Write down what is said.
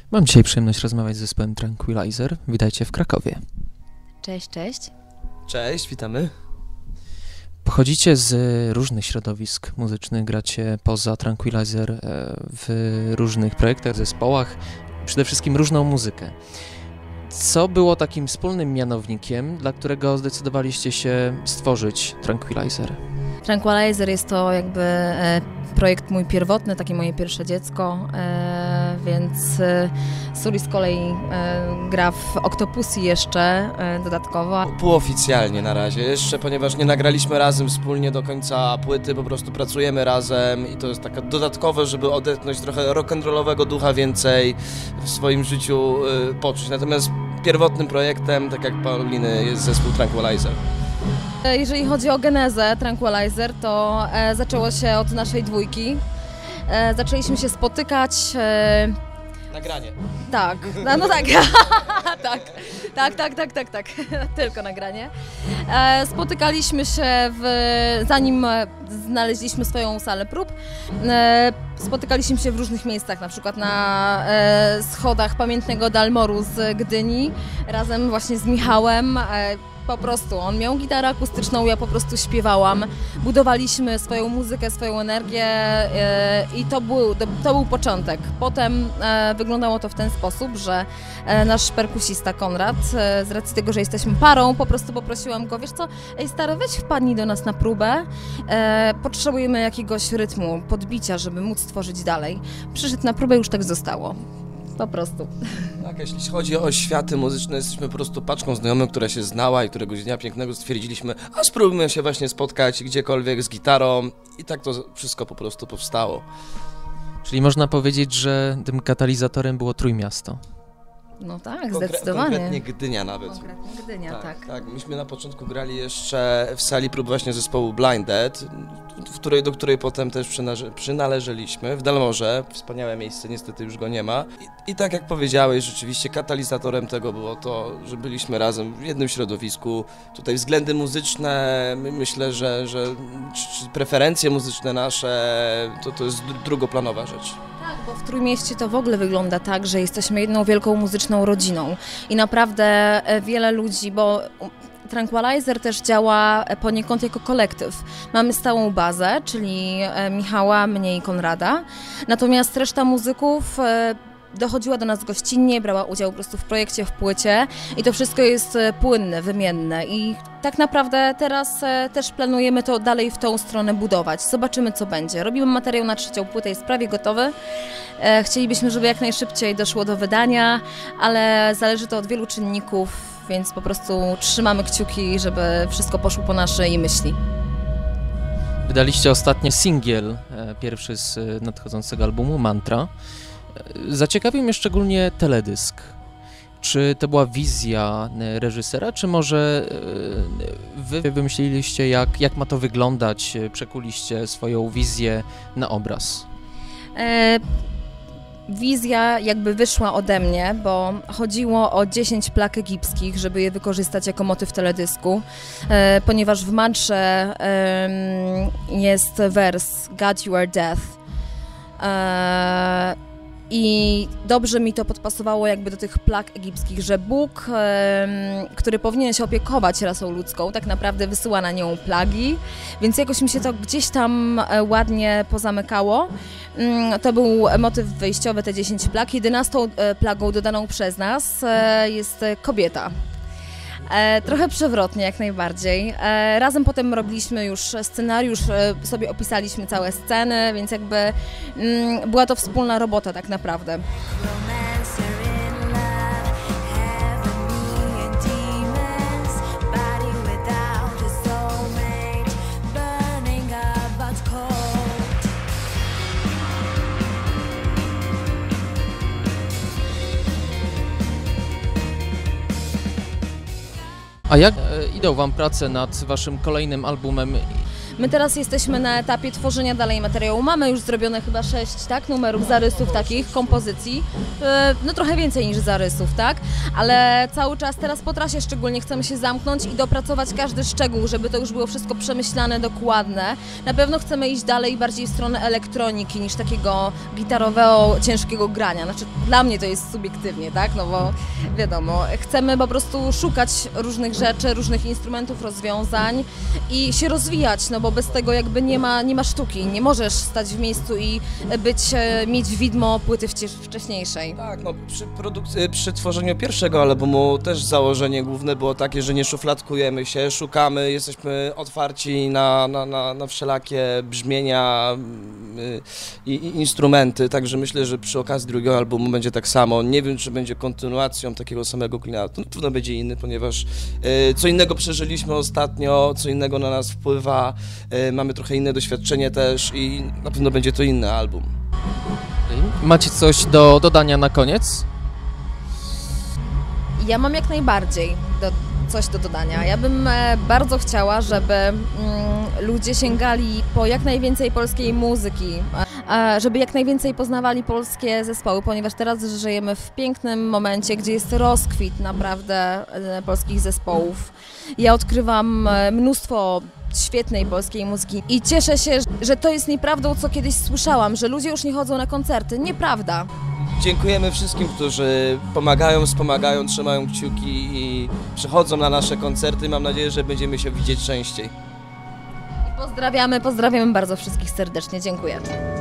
Mam dzisiaj przyjemność rozmawiać z zespołem Tranquilizer. Witajcie w Krakowie. Cześć, cześć. Cześć, witamy. Pochodzicie z różnych środowisk muzycznych, gracie poza Tranquilizer w różnych projektach, zespołach, przede wszystkim różną muzykę. Co było takim wspólnym mianownikiem, dla którego zdecydowaliście się stworzyć Tranquilizer? Tranquilizer jest to jakby projekt mój pierwotny, takie moje pierwsze dziecko, więc Suri z kolei gra w Octopussy jeszcze dodatkowo. Półoficjalnie na razie jeszcze, ponieważ nie nagraliśmy razem wspólnie do końca płyty, po prostu pracujemy razem i to jest taka dodatkowe, żeby odetchnąć trochę rock'n'rollowego ducha więcej w swoim życiu poczuć. Natomiast pierwotnym projektem, tak jak Pauliny, jest zespół Tranquilizer. Jeżeli chodzi o genezę Tranquilizer, to zaczęło się od naszej dwójki. Zaczęliśmy się spotykać. Nagranie. Tak, no tak. tak. Tylko nagranie. Spotykaliśmy się zanim znaleźliśmy swoją salę prób. Spotykaliśmy się w różnych miejscach, na przykład na schodach pamiętnego Dalmoru z Gdyni, razem właśnie z Michałem. Po prostu on miał gitarę akustyczną, ja po prostu śpiewałam. Budowaliśmy swoją muzykę, swoją energię i to był początek. Potem wyglądało to w ten sposób, że nasz perkusista Konrad, z racji tego, że jesteśmy parą, po prostu poprosiłam go, wiesz co, ej stary, weź wpadnij do nas na próbę, potrzebujemy jakiegoś rytmu, podbicia, żeby móc tworzyć dalej. Przyszedł na próbę i już tak zostało. Po prostu. Tak, jeśli chodzi o światy muzyczne, jesteśmy po prostu paczką znajomych, która się znała i któregoś dnia pięknego stwierdziliśmy, a spróbujmy się właśnie spotkać gdziekolwiek z gitarą i tak to wszystko po prostu powstało. Czyli można powiedzieć, że tym katalizatorem było Trójmiasto. No tak, zdecydowanie. Konkretnie Gdynia nawet. Konkretnie Gdynia, tak. Tak, myśmy na początku grali jeszcze w sali prób właśnie zespołu Blinded, do której potem też przynależeliśmy, w Dalmorze. Wspaniałe miejsce, niestety już go nie ma. I tak jak powiedziałeś, rzeczywiście katalizatorem tego było to, że byliśmy razem w jednym środowisku. Tutaj względy muzyczne, myślę, że czy preferencje muzyczne nasze, to jest drugoplanowa rzecz. Tak, bo w Trójmieście to w ogóle wygląda tak, że jesteśmy jedną wielką muzyczną rodziną i naprawdę wiele ludzi, bo Tranquilizer też działa poniekąd jako kolektyw. Mamy stałą bazę, czyli Michała, mnie i Konrada, natomiast reszta muzyków dochodziła do nas gościnnie, brała udział po prostu w projekcie, w płycie i to wszystko jest płynne, wymienne i tak naprawdę teraz też planujemy to dalej w tą stronę budować. Zobaczymy, co będzie. Robimy materiał na trzecią płytę, jest prawie gotowy. Chcielibyśmy, żeby jak najszybciej doszło do wydania, ale zależy to od wielu czynników, więc po prostu trzymamy kciuki, żeby wszystko poszło po naszej myśli. Wydaliście ostatnio singiel, pierwszy z nadchodzącego albumu, Mantra. Zaciekawił mnie szczególnie teledysk. Czy to była wizja reżysera, czy może wy wymyśliliście, jak ma to wyglądać, przekuliście swoją wizję na obraz? Wizja jakby wyszła ode mnie, bo chodziło o 10 plak egipskich, żeby je wykorzystać jako motyw teledysku, ponieważ w mantrze jest wers God you are death. I dobrze mi to podpasowało jakby do tych plag egipskich, że Bóg, który powinien się opiekować rasą ludzką, tak naprawdę wysyła na nią plagi, więc jakoś mi się to gdzieś tam ładnie pozamykało. To był motyw wyjściowy, te 10 plag. 11 plagą dodaną przez nas jest kobieta. Trochę przewrotnie jak najbardziej. Razem potem robiliśmy już scenariusz, sobie opisaliśmy całe sceny, więc jakby była to wspólna robota tak naprawdę. A jak idą wam prace nad waszym kolejnym albumem? My teraz jesteśmy na etapie tworzenia dalej materiału. Mamy już zrobione chyba 6, tak, numerów, zarysów takich, kompozycji. No trochę więcej niż zarysów, tak? Ale cały czas teraz po trasie szczególnie chcemy się zamknąć i dopracować każdy szczegół, żeby to już było wszystko przemyślane, dokładne. Na pewno chcemy iść dalej bardziej w stronę elektroniki niż takiego gitarowego, ciężkiego grania. Znaczy dla mnie to jest subiektywnie, tak? No bo wiadomo, chcemy po prostu szukać różnych rzeczy, różnych instrumentów, rozwiązań i się rozwijać, no bo bez tego jakby nie ma sztuki. Nie możesz stać w miejscu i mieć widmo płyty wcześniejszej. Tak, no przy tworzeniu pierwszego albumu też założenie główne było takie, że nie szufladkujemy się, szukamy, jesteśmy otwarci na wszelakie brzmienia i instrumenty, także myślę, że przy okazji drugiego albumu będzie tak samo. Nie wiem, czy będzie kontynuacją takiego samego klimatu, na pewno będzie inny, ponieważ co innego przeżyliśmy ostatnio, co innego na nas wpływa, mamy trochę inne doświadczenie też i na pewno będzie to inny album. Macie coś do dodania na koniec? Ja mam jak najbardziej coś do dodania. Ja bym bardzo chciała, żeby ludzie sięgali po jak najwięcej polskiej muzyki, żeby jak najwięcej poznawali polskie zespoły, ponieważ teraz żyjemy w pięknym momencie, gdzie jest rozkwit naprawdę polskich zespołów. Ja odkrywam mnóstwo świetnej polskiej muzyki i cieszę się, że to jest nieprawdą, co kiedyś słyszałam, że ludzie już nie chodzą na koncerty. Nieprawda. Dziękujemy wszystkim, którzy pomagają, wspomagają, trzymają kciuki i przychodzą na nasze koncerty. Mam nadzieję, że będziemy się widzieć częściej. Pozdrawiamy bardzo wszystkich serdecznie. Dziękuję.